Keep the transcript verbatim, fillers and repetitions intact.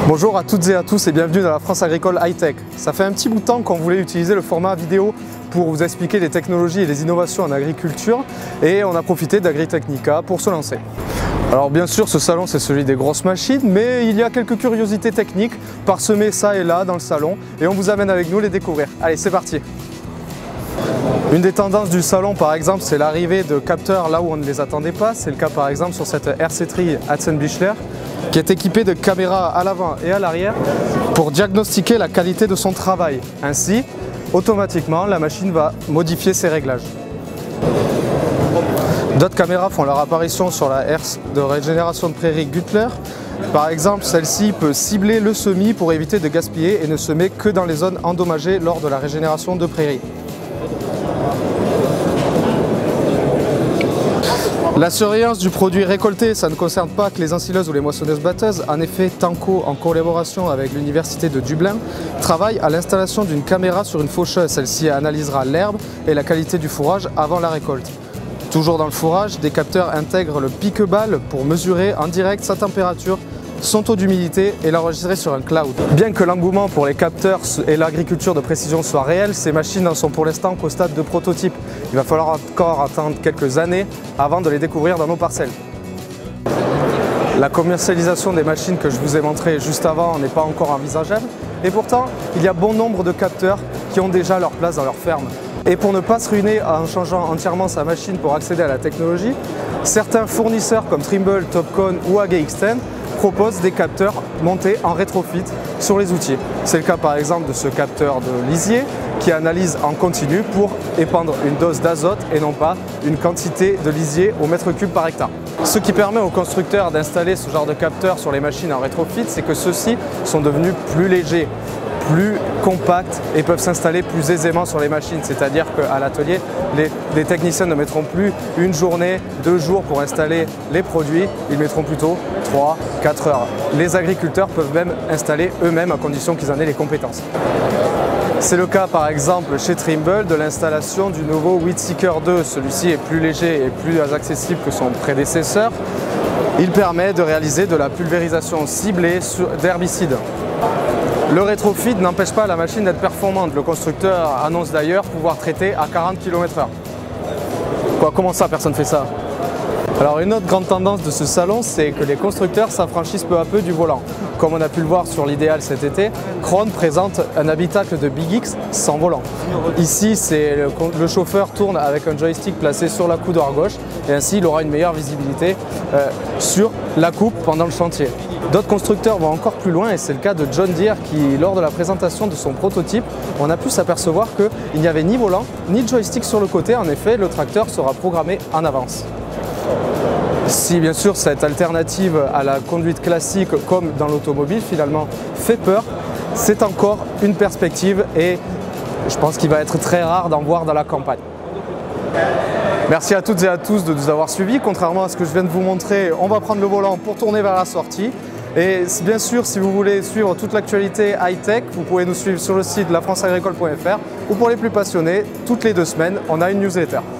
Bonjour à toutes et à tous et bienvenue dans la France Agricole High-Tech. Ça fait un petit bout de temps qu'on voulait utiliser le format vidéo pour vous expliquer les technologies et les innovations en agriculture et on a profité d'Agritechnica pour se lancer. Alors bien sûr ce salon c'est celui des grosses machines, mais il y a quelques curiosités techniques parsemées ça et là dans le salon et on vous amène avec nous les découvrir. Allez, c'est parti! Une des tendances du salon par exemple c'est l'arrivée de capteurs là où on ne les attendait pas. C'est le cas par exemple sur cette R C trois Hatzenbichler qui est équipée de caméras à l'avant et à l'arrière pour diagnostiquer la qualité de son travail. Ainsi, automatiquement la machine va modifier ses réglages. D'autres caméras font leur apparition sur la herse de régénération de prairie Güttler. Par exemple, celle-ci peut cibler le semis pour éviter de gaspiller et ne semer que dans les zones endommagées lors de la régénération de prairie. La surveillance du produit récolté, ça ne concerne pas que les ensileuses ou les moissonneuses-batteuses. En effet, Tanco, en collaboration avec l'Université de Dublin, travaille à l'installation d'une caméra sur une faucheuse. Celle-ci analysera l'herbe et la qualité du fourrage avant la récolte. Toujours dans le fourrage, des capteurs intègrent le pique-balle pour mesurer en direct sa température, son taux d'humidité et l'enregistrer sur un cloud. Bien que l'engouement pour les capteurs et l'agriculture de précision soit réel, ces machines n'en sont pour l'instant qu'au stade de prototype. Il va falloir encore attendre quelques années avant de les découvrir dans nos parcelles. La commercialisation des machines que je vous ai montrées juste avant n'est pas encore envisageable et pourtant il y a bon nombre de capteurs qui ont déjà leur place dans leur ferme. Et pour ne pas se ruiner en changeant entièrement sa machine pour accéder à la technologie, certains fournisseurs comme Trimble, Topcon ou A G X dix proposent des capteurs montés en rétrofit sur les outils. C'est le cas par exemple de ce capteur de lisier qui analyse en continu pour épandre une dose d'azote et non pas une quantité de lisier au mètre cube par hectare. Ce qui permet aux constructeurs d'installer ce genre de capteurs sur les machines en rétrofit, c'est que ceux-ci sont devenus plus légers, plus compacts et peuvent s'installer plus aisément sur les machines. C'est-à-dire qu'à l'atelier, les, les techniciens ne mettront plus une journée, deux jours pour installer les produits, ils mettront plutôt trois, quatre heures. Les agriculteurs peuvent même installer eux-mêmes à condition qu'ils en aient les compétences. C'est le cas par exemple chez Trimble de l'installation du nouveau Weedseeker deux. Celui-ci est plus léger et plus accessible que son prédécesseur. Il permet de réaliser de la pulvérisation ciblée d'herbicides. Le rétrofit n'empêche pas la machine d'être performante. Le constructeur annonce d'ailleurs pouvoir traiter à quarante kilomètres heure. Quoi, comment ça, personne ne fait ça? Alors une autre grande tendance de ce salon, c'est que les constructeurs s'affranchissent peu à peu du volant. Comme on a pu le voir sur l'idéal cet été, Krone présente un habitacle de Big X sans volant. Ici, le, le chauffeur tourne avec un joystick placé sur la coudoir gauche et ainsi il aura une meilleure visibilité euh, sur la coupe pendant le chantier. D'autres constructeurs vont encore plus loin et c'est le cas de John Deere qui, lors de la présentation de son prototype, on a pu s'apercevoir qu'il n'y avait ni volant ni joystick sur le côté. En effet, le tracteur sera programmé en avance. Si bien sûr cette alternative à la conduite classique comme dans l'automobile finalement fait peur, c'est encore une perspective et je pense qu'il va être très rare d'en voir dans la campagne. Merci à toutes et à tous de nous avoir suivis. Contrairement à ce que je viens de vous montrer, on va prendre le volant pour tourner vers la sortie. Et bien sûr, si vous voulez suivre toute l'actualité high-tech, vous pouvez nous suivre sur le site la france agricole point F R ou pour les plus passionnés, toutes les deux semaines, on a une newsletter.